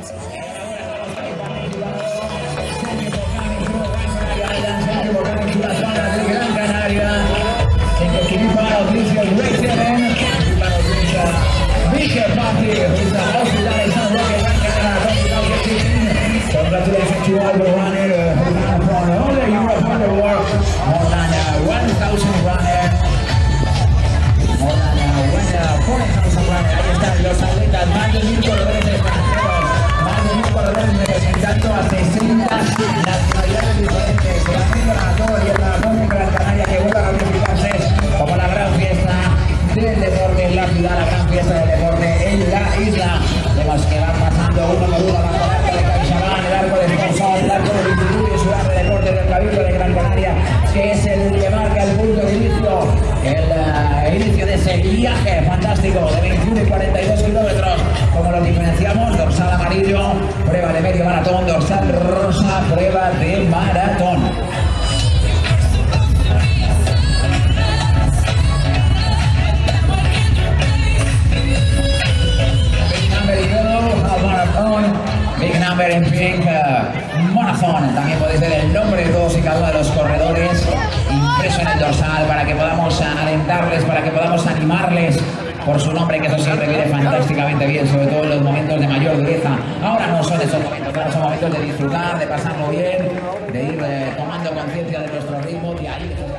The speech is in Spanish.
Congratulations to all the runners from all the Europe on the world. More than 1,000 runners. More than 40,000 runners. Ahí están los atletas, más de 1.000 corredores extranjeros, más de 1.000 corredores representando a 60 nacionalidades diferentes. El maratón y el maratón de Gran Canaria que vuelvan a planificarse como la gran fiesta del deporte en la ciudad, la gran fiesta del deporte en la isla. Vemos que van pasando uno por uno bajo el arco de CaixaBank, el arco de Sponsor, el arco del Instituto Ciudad de Deportes del Cabildo de Gran Canaria, que es el que marca el punto de inicio, el inicio de ese viaje fantástico de 21 y 42 kilómetros. Como lo diferenciamos, dorsal amarillo, prueba de medio maratón, dorsal rosa, prueba de maratón. Big number in pink, Marathon. También podéis ver el nombre de todos y cada uno de los corredores impreso en el dorsal para que podamos alentarles, para que podamos animarles por su nombre, que eso siempre viene fantásticamente bien, sobre todo en los momentos de mayor dureza. Ahora no son esos momentos, ahora son momentos de disfrutar, de pasarlo bien, de ir tomando conciencia de nuestro ritmo, de ahí